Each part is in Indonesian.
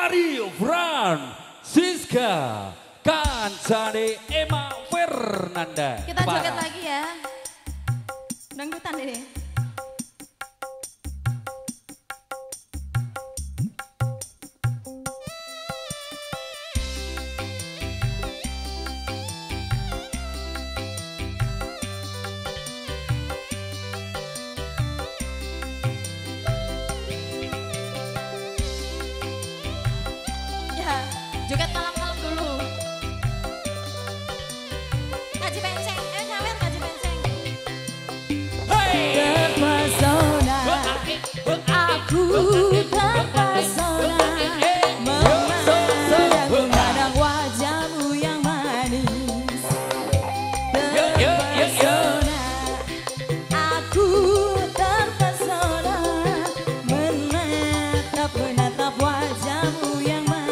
Mario Francisca Kancane Emma Fernanda. Kita joget lagi ya. Dangdutan ini. Joget kalem-kalem dulu. Kaji penceng, nyawer kaji penceng. Terpesona, aku terpesona. Memandang wajahmu yang manis. Terpesona, aku terpesona. Menatap wajahmu yang manis.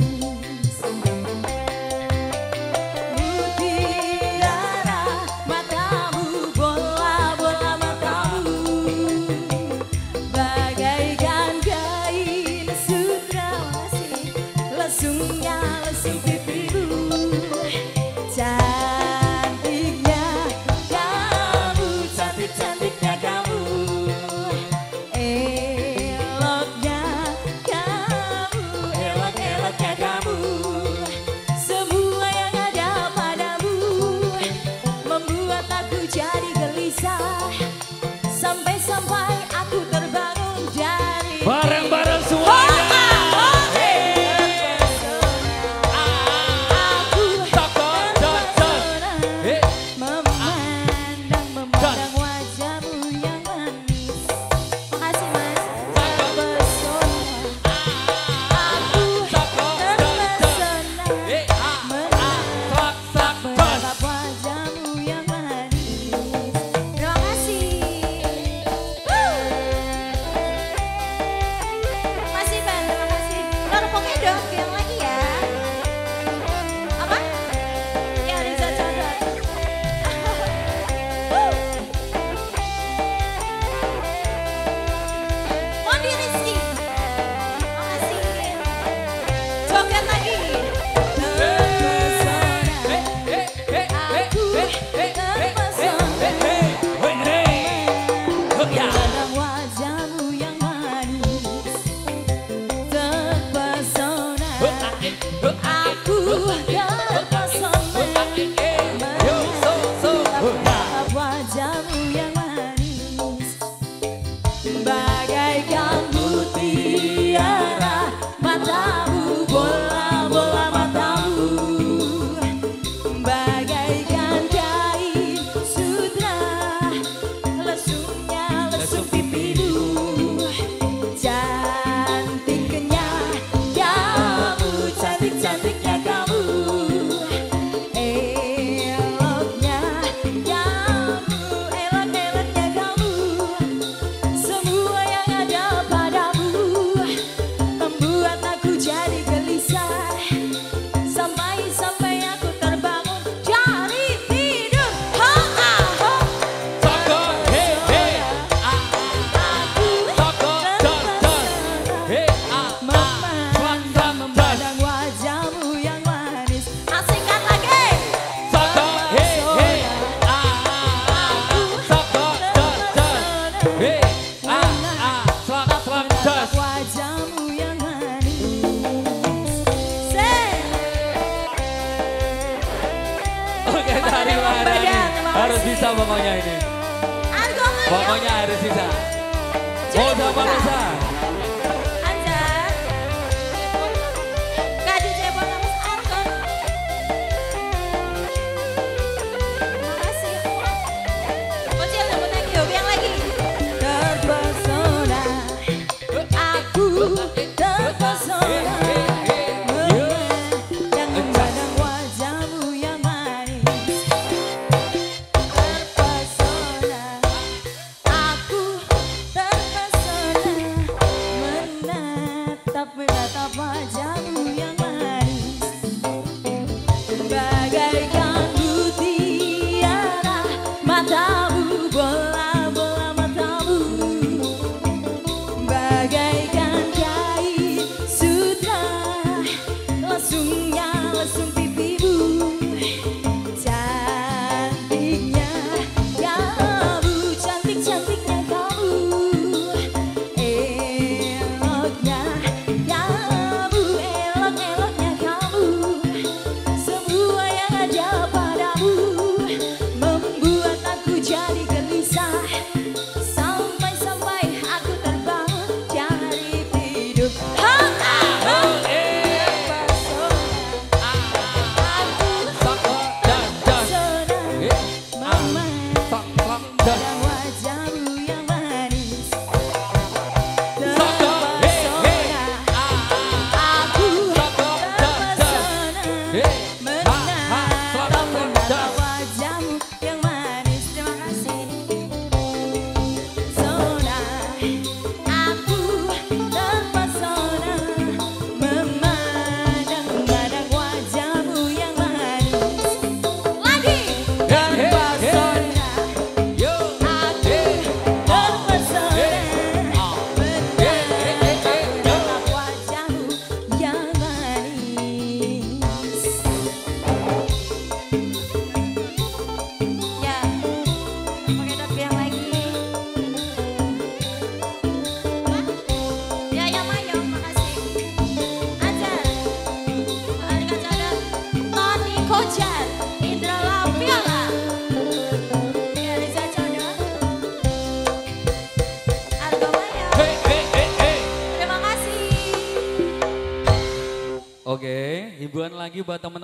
Sampai aku terbangun dari bareng-bareng semuanya. Memandang wajahmu yang manis. Makasih mas. Terpesona, aku terpesona. Menatap wajahmu yang manis. Terima kasih. Masih Ban, terima kasih. Lorpoknya dong, bilang lagi ya. Apa? Ya Riza Chandra. Mondi Rizky. Makasih. Joget lagi. Terpesona, aku terpesona. Memandang wajahmu yang manis. Terpesona, aku terpesona. Menatap wajahmu yang manis. Bagaikan mutiara matamu, bola-bola matamu. Bagaikan kain sutra, lesungnya lesung pipimu. Cantiknya kamu, cantik-cantiknya kamu. Eloknya kamu, elok-eloknya kamu. Semua yang ada padamu membuat aku jadi gelisah. Sampai aku terbangun dari tidur. Memandang wajahmu yang manis. Asingkan lagi. Menatap wajahmu yang manis. Oke, dari harus bisa pokoknya ini. Pokoknya harus bisa. Mau sama bisa. Anjar. Kak DJ Bonus Argon. Makasih. Kocil tepuk tangan yuk, yang lagi. Terpesona, aku terpesona. Memandang wajahmu yang manis. Terpesona, aku terpesona. Menatap wajahmu yang manis. Bagaikan mutiara matamu, bola-bola matamu. Bagaikan kain sutra, lagi buat teman-teman.